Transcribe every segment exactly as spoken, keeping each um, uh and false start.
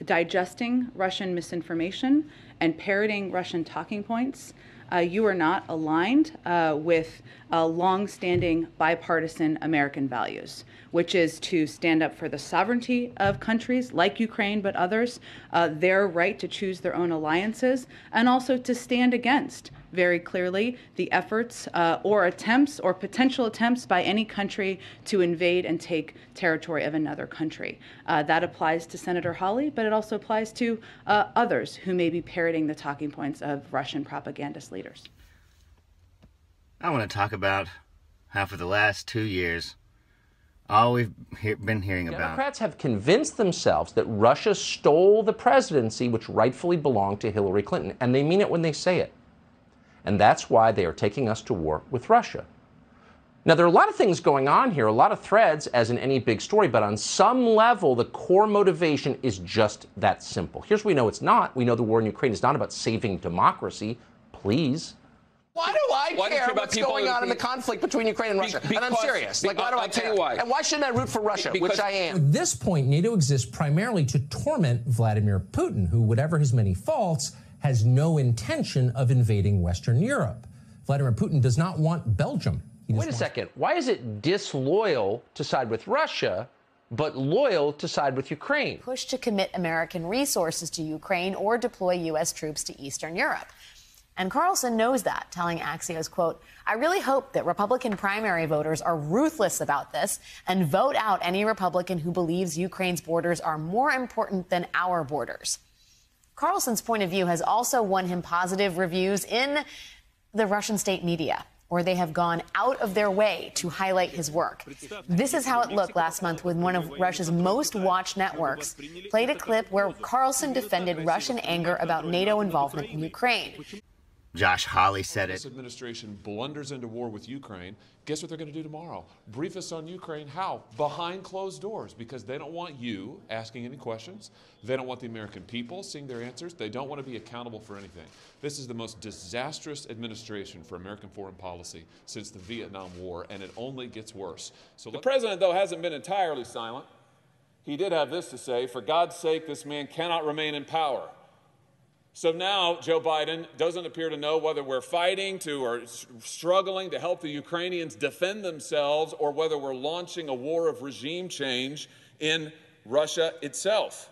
digesting Russian misinformation and parroting Russian talking points, uh, you are not aligned uh, with uh, long-standing bipartisan American values, which is to stand up for the sovereignty of countries like Ukraine but others, uh, their right to choose their own alliances, and also to stand against very clearly the efforts uh, or attempts or potential attempts by any country to invade and take territory of another country. Uh, that applies to Senator Hawley, but it also applies to uh, others who may be parroting the talking points of Russian propagandist leaders. I want to talk about how for the last two years, all we've he been hearing about. Democrats have convinced themselves that Russia stole the presidency, which rightfully belonged to Hillary Clinton, and they mean it when they say it. And that's why they are taking us to war with Russia. Now, there are a lot of things going on here, a lot of threads, as in any big story, but on some level, the core motivation is just that simple. Here's what we know it's not. We know the war in Ukraine is not about saving democracy. Please. Why do I why care do what's going on in the conflict between Ukraine and Russia? Because, and I'm serious. Like, why do I'll I tell care? you why. And why shouldn't I root for Russia, because, which I am? At this point, NATO exists primarily to torment Vladimir Putin, who, whatever his many faults, has no intention of invading Western Europe. Vladimir Putin does not want Belgium. Wait a second. Why is it disloyal to side with Russia, but loyal to side with Ukraine? Push to commit American resources to Ukraine or deploy U S troops to Eastern Europe. And Carlson knows that, telling Axios, quote, I really hope that Republican primary voters are ruthless about this and vote out any Republican who believes Ukraine's borders are more important than our borders. Carlson's point of view has also won him positive reviews in the Russian state media, where they have gone out of their way to highlight his work. This is how it looked last month when one of Russia's most watched networks played a clip where Carlson defended Russian anger about NATO involvement in Ukraine. Josh Hawley said it. This administration blunders into war with Ukraine. Guess what they're going to do tomorrow? Brief us on Ukraine. How? Behind closed doors, because they don't want you asking any questions. They don't want the American people seeing their answers. They don't want to be accountable for anything. This is the most disastrous administration for American foreign policy since the Vietnam War, and it only gets worse. So the president, though, hasn't been entirely silent. He did have this to say: for God's sake, this man cannot remain in power. So now Joe Biden doesn't appear to know whether we're fighting to or struggling to help the Ukrainians defend themselves or whether we're launching a war of regime change in Russia itself.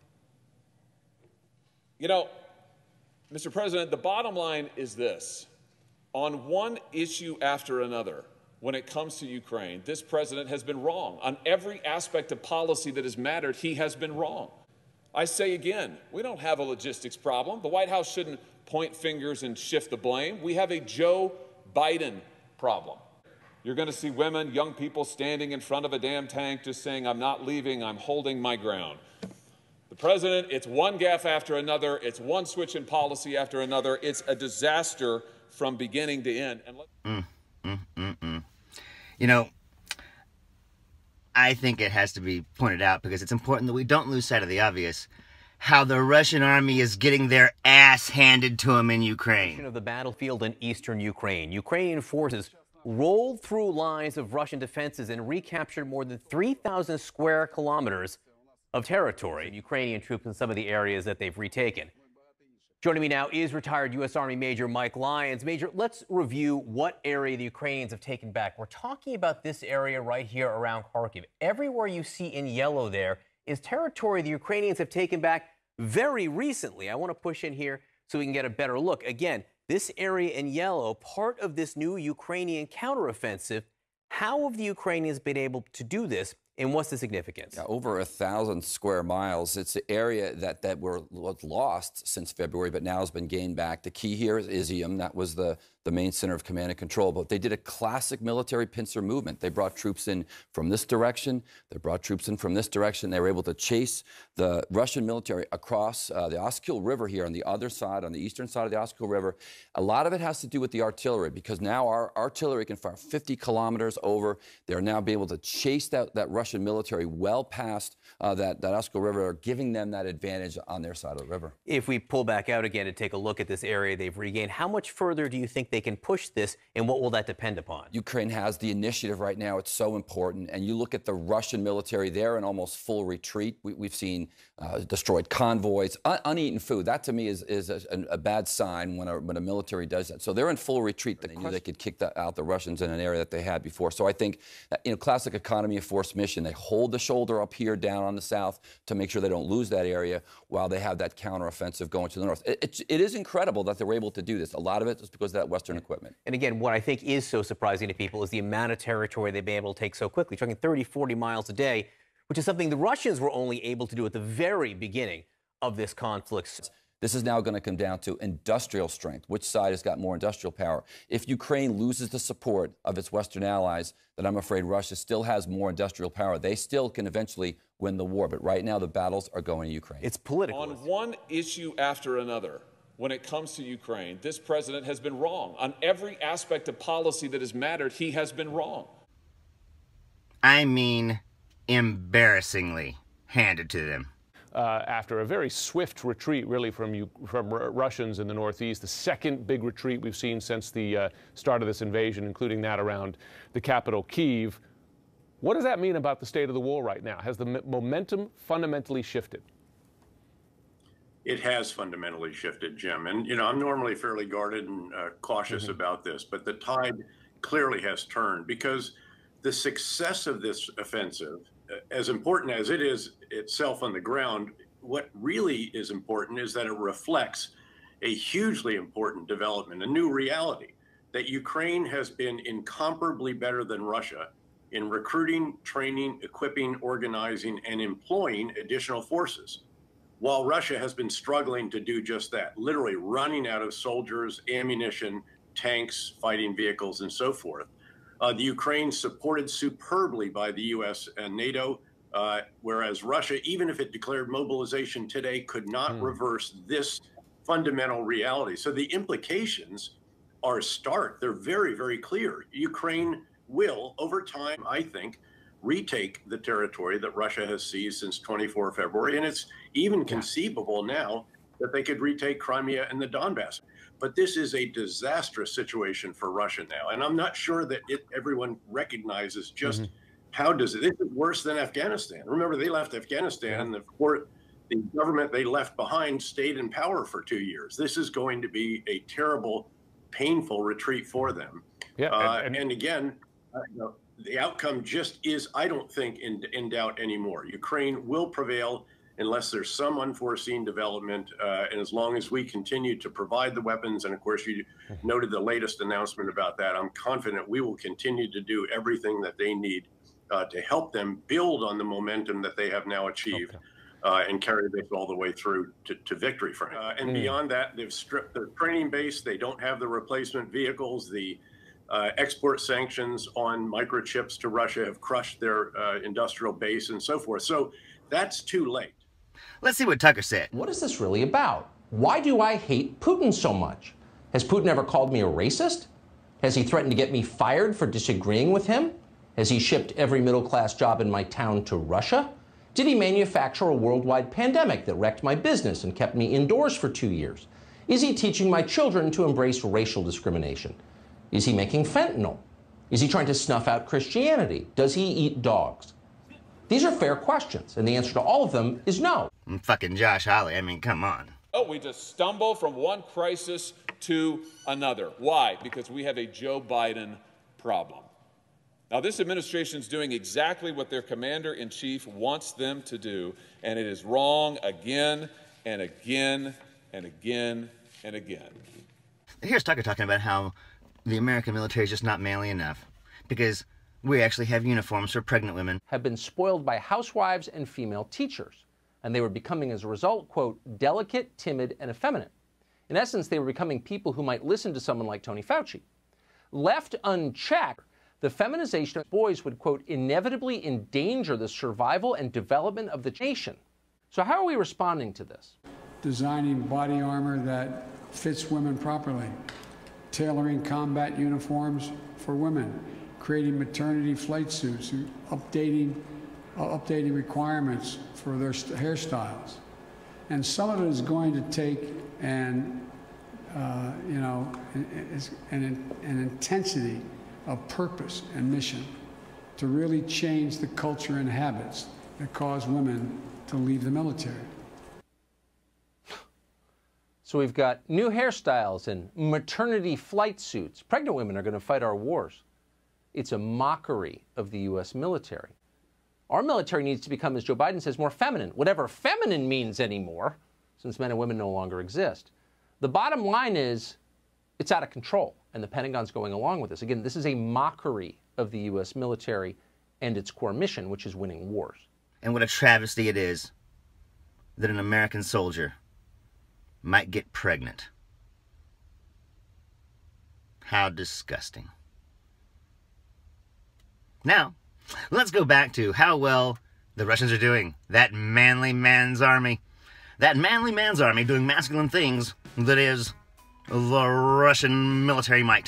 You know, Mister President, the bottom line is this. On one issue after another, when it comes to Ukraine, this president has been wrong. On every aspect of policy that has mattered, he has been wrong. I say again, we don't have a logistics problem. The White House shouldn't point fingers and shift the blame. We have a Joe Biden problem. You're going to see women, young people standing in front of a damn tank just saying, I'm not leaving, I'm holding my ground. The president, it's one gaffe after another. It's one switch in policy after another. It's a disaster from beginning to end. And mm, mm, mm, mm. You know, I think it has to be pointed out because it's important that we don't lose sight of the obvious. How the Russian army is getting their ass handed to them in Ukraine. Of the battlefield in eastern Ukraine. Ukrainian forces rolled through lines of Russian defenses and recaptured more than three thousand square kilometers of territory. Ukrainian troops in some of the areas that they've retaken. Joining me now is retired U S Army Major Mike Lyons. Major, let's review what area the Ukrainians have taken back. We're talking about this area right here around Kharkiv. Everywhere you see in yellow there is territory the Ukrainians have taken back very recently. I want to push in here so we can get a better look. Again, this area in yellow, part of this new Ukrainian counteroffensive. How have the Ukrainians been able to do this? And what's the significance? Yeah, over a thousand square miles. It's an area that, that were, was lost since February, but now has been gained back. The key here is Izium. That was the, the main center of command and control. But they did a classic military pincer movement. They brought troops in from this direction. They brought troops in from this direction. They were able to chase the Russian military across uh, the Oskil River here on the other side, on the eastern side of the Oskil River. A lot of it has to do with the artillery, because now our artillery can fire fifty kilometers over. They're now be able to chase that, that Russian Russian military well past uh, that, that Oskol River, giving them that advantage on their side of the river. If we pull back out again to take a look at this area they've regained, how much further do you think they can push this, and what will that depend upon? Ukraine has the initiative right now. It's so important. And you look at the Russian military, they're in almost full retreat. We, we've seen uh, destroyed convoys, un uneaten food. That, to me, is, is a, a bad sign when a, when a military does that. So they're in full retreat. They knew they could kick the, out the Russians in an area that they had before. So I think, you know, classic economy of force mission. They hold the shoulder up here down on the south to make sure they don't lose that area while they have that counteroffensive going to the north. It, it, it is incredible that they were able to do this. A lot of it is because of that Western equipment. And again, what I think is so surprising to people is the amount of territory they've been able to take so quickly, talking thirty, forty miles a day, which is something the Russians were only able to do at the very beginning of this conflict. This is now going to come down to industrial strength. Which side has got more industrial power? If Ukraine loses the support of its Western allies, then I'm afraid Russia still has more industrial power. They still can eventually win the war. But right now, the battles are going to Ukraine. It's political. On one issue after another, when it comes to Ukraine, this president has been wrong. On every aspect of policy that has mattered, he has been wrong. I mean, embarrassingly handed to them. Uh, after a very swift retreat, really, from you, from R Russians in the northeast, the second big retreat we've seen since the uh, start of this invasion, including that around the capital, Kyiv. What does that mean about the state of the war right now? Has the m momentum fundamentally shifted? It has fundamentally shifted, Jim. And, you know, I'm normally fairly guarded and uh, cautious mm-hmm. about this, but the tide clearly has turned because the success of this offensive, as important as it is itself on the ground, what really is important is that it reflects a hugely important development, a new reality, that Ukraine has been incomparably better than Russia in recruiting, training, equipping, organizing, and employing additional forces, while Russia has been struggling to do just that, literally running out of soldiers, ammunition, tanks, fighting vehicles, and so forth. Uh, the Ukraine supported superbly by the U S and NATO, uh, whereas Russia, even if it declared mobilization today, could not mm. reverse this fundamental reality. So the implications are stark. They're very, very clear. Ukraine will, over time, I think, retake the territory that Russia has seized since twenty-fourth of February. And it's even conceivable now that they could retake Crimea and the Donbass. But this is a disastrous situation for Russia now. And I'm not sure that it, everyone recognizes just mm-hmm. how does it, this is worse than Afghanistan. Remember, they left Afghanistan and the, the government they left behind stayed in power for two years. This is going to be a terrible, painful retreat for them. Yeah, uh, and, and, and again, uh, you know, the outcome just is, I don't think, in, in doubt anymore. Ukraine will prevail unless there's some unforeseen development. Uh, and as long as we continue to provide the weapons, and of course you noted the latest announcement about that, I'm confident we will continue to do everything that they need uh, to help them build on the momentum that they have now achieved okay. uh, and carry this all the way through to, to victory, Frank. Uh, and mm. beyond that, they've stripped their training base. They don't have the replacement vehicles. The uh, export sanctions on microchips to Russia have crushed their uh, industrial base and so forth. So that's too late. Let's see what Tucker said. What is this really about? Why do I hate Putin so much? Has Putin ever called me a racist? Has he threatened to get me fired for disagreeing with him? Has he shipped every middle-class job in my town to Russia? Did he manufacture a worldwide pandemic that wrecked my business and kept me indoors for two years? Is he teaching my children to embrace racial discrimination? Is he making fentanyl? Is he trying to snuff out Christianity? Does he eat dogs? These are fair questions, and the answer to all of them is no. I'm fucking Josh Hawley. I mean, come on. Oh, we just stumble from one crisis to another. Why? Because we have a Joe Biden problem. Now, this administration is doing exactly what their commander-in-chief wants them to do, and it is wrong again and again and again and again. Here's Tucker talking about how the American military is just not manly enough because we actually have uniforms for pregnant women. Have been spoiled by housewives and female teachers. And they were becoming, as a result, quote, delicate, timid, and effeminate. In essence, they were becoming people who might listen to someone like Tony Fauci. Left unchecked, the feminization of boys would, quote, inevitably endanger the survival and development of the nation. So how are we responding to this? Designing body armor that fits women properly, tailoring combat uniforms for women, creating maternity flight suits, updating updating requirements for their hairstyles. And some of it is going to take an, uh, you know, an, an intensity of purpose and mission to really change the culture and habits that cause women to leave the military. So we've got new hairstyles and maternity flight suits. Pregnant women are going to fight our wars. It's a mockery of the U S military. Our military needs to become, as Joe Biden says, more feminine, whatever feminine means anymore, since men and women no longer exist. The bottom line is it's out of control, and the Pentagon's going along with this. Again, this is a mockery of the U S military and its core mission, which is winning wars. And what a travesty it is that an American soldier might get pregnant. How disgusting. Now, let's go back to how well the Russians are doing. That manly man's army. That manly man's army doing masculine things that is the Russian military might.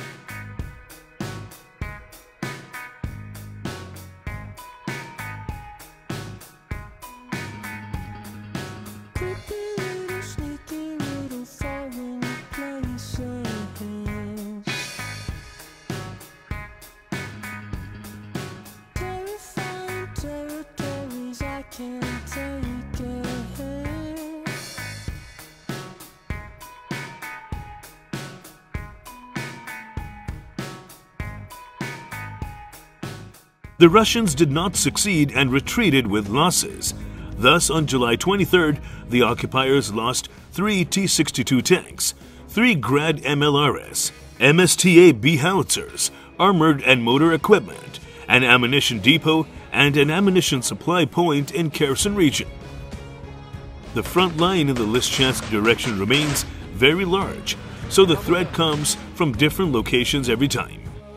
The Russians did not succeed and retreated with losses. Thus, on July twenty-third, the occupiers lost three T sixty-two tanks, three Grad M L R S, M S T A B howitzers, armored and motor equipment, an ammunition depot, and an ammunition supply point in Carlson region. The front line in the Lysychansk direction remains very large, so the threat comes from different locations every time.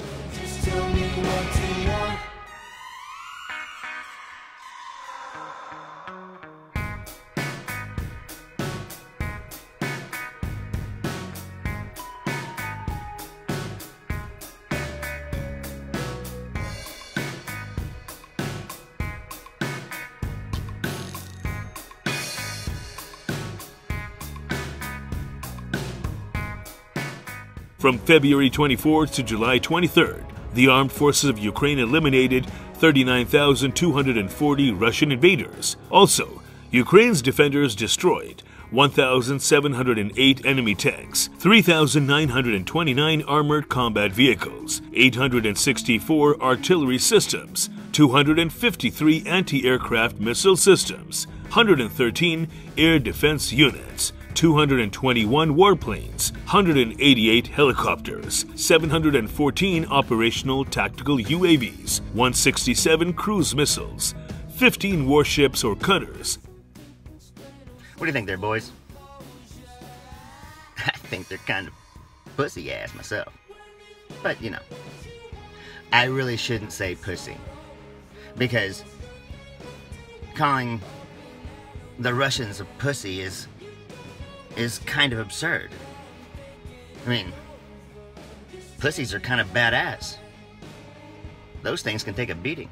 From February twenty-fourth to July twenty-third, the armed forces of Ukraine eliminated thirty-nine thousand two hundred forty Russian invaders. Also, Ukraine's defenders destroyed one thousand seven hundred eight enemy tanks, three thousand nine hundred twenty-nine armored combat vehicles, eight hundred sixty-four artillery systems, two hundred fifty-three anti-aircraft missile systems, one hundred thirteen air defense units, two hundred twenty-one warplanes, one hundred eighty-eight helicopters, seven hundred fourteen operational tactical U A Vs, one hundred sixty-seven cruise missiles, fifteen warships or cutters. What do you think there, boys? I think they're kind of pussy-ass myself. But, you know, I really shouldn't say pussy. Because calling the Russians a pussy is is kind of absurd. I mean, pussies are kind of badass. Those things can take a beating.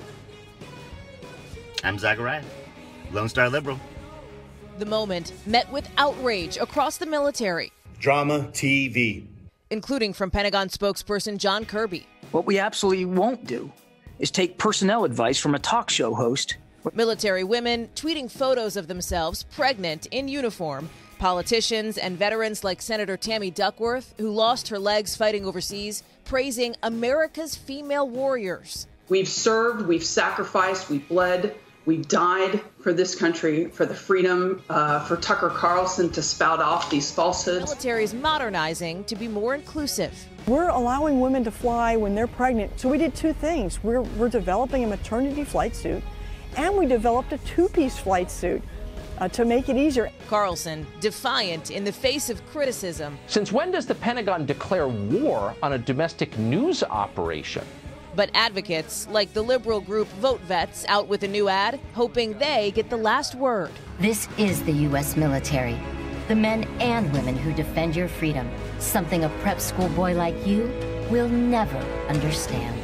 I'm Zachariah, Lone Star Liberal. The moment met with outrage across the military. Drama T V. Including from Pentagon spokesperson John Kirby. What we absolutely won't do is take personnel advice from a talk show host. Military women tweeting photos of themselves pregnant in uniform. Politicians and veterans like Senator Tammy Duckworth, who lost her legs fighting overseas, praising America's female warriors. We've served, we've sacrificed, we've bled, we've died for this country, for the freedom, uh, for Tucker Carlson to spout off these falsehoods. The military is modernizing to be more inclusive. We're allowing women to fly when they're pregnant. So we did two things. We're, we're developing a maternity flight suit, and we developed a two-piece flight suit. Uh, to make it easier. Carlson, defiant in the face of criticism. Since when does the Pentagon declare war on a domestic news operation? But advocates like the liberal group Vote Vets out with a new ad, hoping they get the last word. This is the U S military. The men and women who defend your freedom. Something a prep school boy like you will never understand.